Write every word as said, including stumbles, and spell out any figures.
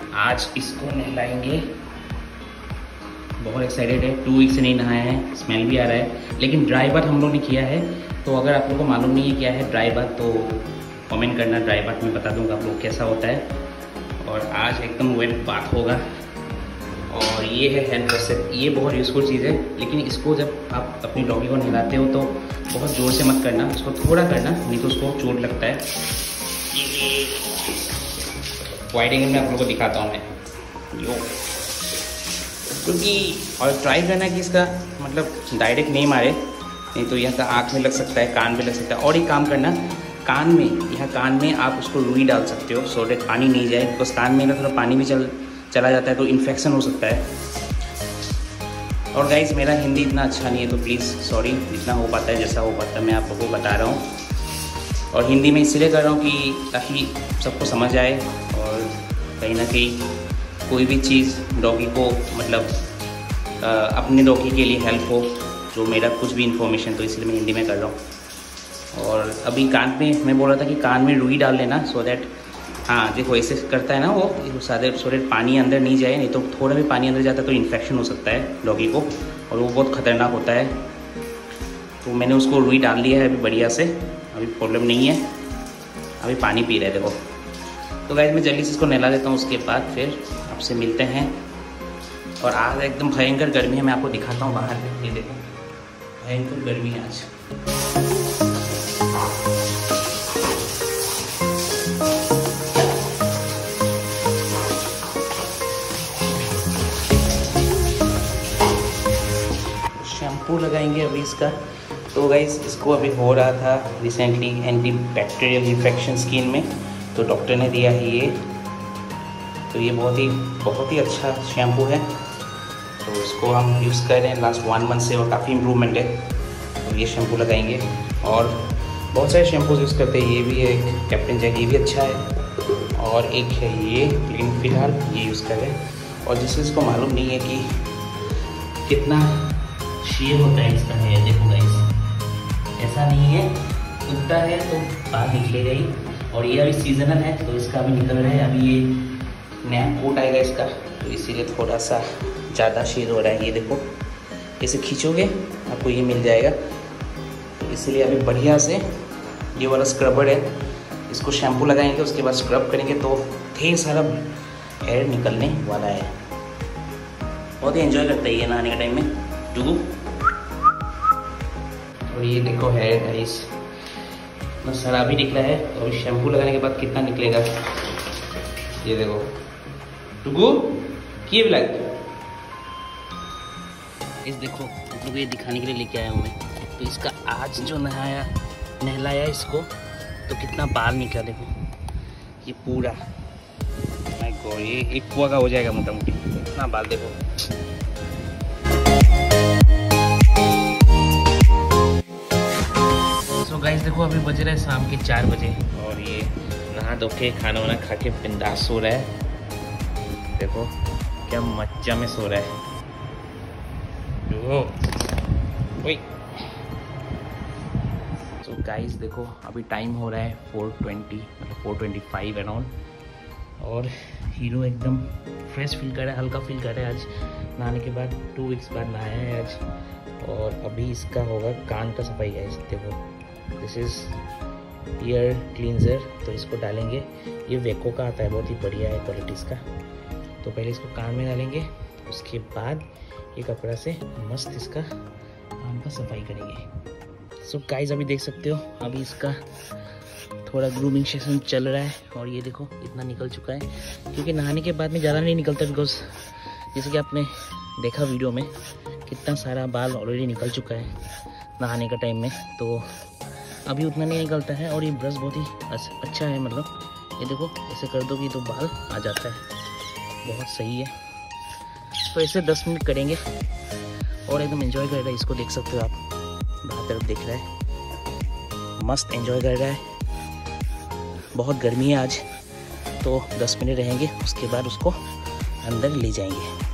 आज इसको नहलाएंगे। बहुत एक्साइटेड है, टू वीक से नहीं नहाया है, स्मेल भी आ रहा है। लेकिन ड्राई बाथ हम लोग ने किया है, तो अगर आप लोगों को मालूम नहीं है क्या है ड्राई बाथ तो कमेंट करना। ड्राई बाथ में बता दूंगा आप लोग कैसा होता है। और आज एकदम वेट बाथ होगा। और ये है हैंड प्रेस, ये बहुत यूज़फुल चीज़ है। लेकिन इसको जब आप अपनी डॉगी को नहलाते हो तो बहुत ज़ोर से मत करना, उसको थोड़ा करना, नहीं तो उसको चोट लगता है। ये वाइड एंगल में आप लोगों को दिखाता हूँ मैं यो, क्योंकि और ट्राई करना कि इसका मतलब डायरेक्ट नहीं मारे, नहीं तो यहाँ का आँख में लग सकता है, कान में लग सकता है। और एक काम करना, कान में, यहाँ कान में आप उसको रुई डाल सकते हो सो डेट पानी नहीं जाए, बिकॉज कान में ना थोड़ा पानी भी चल चला जाता है तो इन्फेक्शन हो सकता है। और गाइज मेरा हिंदी इतना अच्छा नहीं है तो प्लीज़ सॉरी, जितना हो पाता है जैसा हो पाता है मैं आप लोगों को बता रहा हूँ। और हिंदी में इसलिए कर रहा हूँ कि ताकि सबको समझ आए और कहीं ना कहीं कोई भी चीज़ डॉगी को मतलब आ, अपने डॉगी के लिए हेल्प हो, जो मेरा कुछ भी इन्फॉर्मेशन, तो इसलिए मैं हिंदी में कर रहा हूँ। और अभी कान में मैं बोल रहा था कि कान में रुई डाल लेना सो दैट, हाँ देखो ऐसे करता है ना वो, सादे सो दैट पानी अंदर नहीं जाए, नहीं तो थोड़ा भी पानी अंदर जाता है तो इन्फेक्शन हो सकता है डॉगी को, और वो बहुत ख़तरनाक होता है। तो मैंने उसको रुई डाल दिया है अभी बढ़िया से, अभी प्रॉब्लम नहीं है, अभी पानी पी रहे देखो। तो गाइस मैं जल्दी से इसको नहला देता हूँ, उसके बाद फिर आपसे मिलते हैं। और आज एकदम भयंकर गर्मी है, मैं आपको दिखाता हूँ बाहर में, ये देखो भयंकर गर्मी है आज। शैम्पू लगाएंगे अभी इसका। तो गाइस इसको अभी हो रहा था recently anti bacterial infection skin में, तो डॉक्टर ने दिया है ये। तो ये बहुत ही बहुत ही अच्छा शैम्पू है, तो इसको हम यूज़ कर रहे हैं लास्ट वन मंथ से और काफ़ी इम्प्रूवमेंट है। तो ये शैम्पू लगाएंगे। और बहुत सारे शैम्पूज यूज़ करते हैं, ये भी है कैप्टन जैक, ये भी अच्छा है। और एक है ये क्लीन फिलहाल ये यूज़ कर रहे हैं। और जिससे इसको मालूम नहीं है कि कितना शेयर होता है इसका है, देखो गाइस ऐसा नहीं है, उगता है तो बाल निकलेगा ही। और ये अभी सीजनल है तो इसका अभी निकल रहा है, अभी ये नया कोट आएगा इसका, तो इसीलिए थोड़ा सा ज़्यादा शेयर हो रहा है। ये देखो इसे खींचोगे आपको ये मिल जाएगा, तो इसीलिए अभी बढ़िया से ये वाला स्क्रबर है, इसको शैम्पू लगाएंगे, उसके बाद स्क्रब करेंगे तो ढेर सारा हेयर निकलने वाला है। बहुत ही एंजॉय करता है ये नहाने के टाइम में टुगू। और ये देखो है गाइस ना सारा भी निकला है, और शैम्पू लगाने के बाद कितना निकलेगा ये देखो। टुगू किए ब्लैक इस देखो आप लोग ये दिखाने के लिए लेके आया हूँ मैं। तो इसका आज जो नहाया नहलाया इसको तो कितना बाल निकला देखो, ये पूरा माय गॉड, ये एक पुआ का हो जाएगा मोटा मोटी, इतना बाल देखो। तो गाइस देखो अभी बज रहे हैं शाम के चार बजे और ये नहा धो के खाना वाना खा के बिंदास सो रहा है। देखो क्या मजा में सो रहा है। तो गाइस देखो अभी टाइम हो रहा है फोर ट्वेंटी मतलब फोर ट्वेंटी फाइव अराउंड, और हीरो एकदम फ्रेश फील कर रहा है, हल्का फील कर रहा है। आज नहाने के बाद टू वीक्स बाद नहाया है आज। और अभी इसका होगा कान का सफाई गाइस। देखो दिस इज़ ईयर क्लींजर, तो इसको डालेंगे। ये वेको का आता है, बहुत ही बढ़िया है क्वालिटीज़ का। तो पहले इसको कान में डालेंगे, उसके बाद ये कपड़ा से मस्त इसका कान का सफाई करेंगे। सो so गाइस अभी देख सकते हो अभी इसका थोड़ा ग्रूमिंग सेशन चल रहा है, और ये देखो इतना निकल चुका है, क्योंकि नहाने के बाद में ज़्यादा नहीं निकलता, बिकॉज जैसे कि आपने देखा वीडियो में कितना सारा बाल ऑलरेडी निकल चुका है नहाने का टाइम में, तो अभी उतना नहीं निकलता है। और ये ब्रश बहुत ही अच्छा है, मतलब ये देखो ऐसे कर दो कि तो बाल आ जाता है, बहुत सही है। तो ऐसे दस मिनट करेंगे और एकदम एंजॉय कर रहा है, इसको देख सकते हो आप, बाहर तरफ देख रहा है, मस्त एंजॉय कर रहा है। बहुत गर्मी है आज, तो दस मिनट रहेंगे, उसके बाद उसको अंदर ले जाएंगे।